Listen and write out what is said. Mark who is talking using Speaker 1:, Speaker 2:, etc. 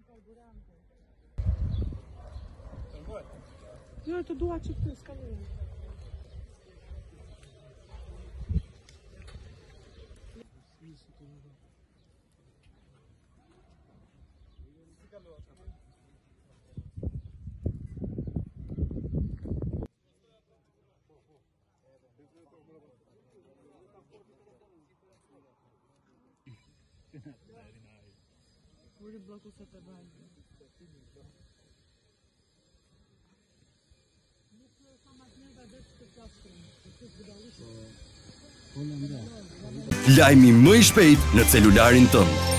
Speaker 1: Jo, të dua që këtë, s'ka një. Uri bloku se të bajnë.
Speaker 2: Lajmi më i shpejt në celularin tënd.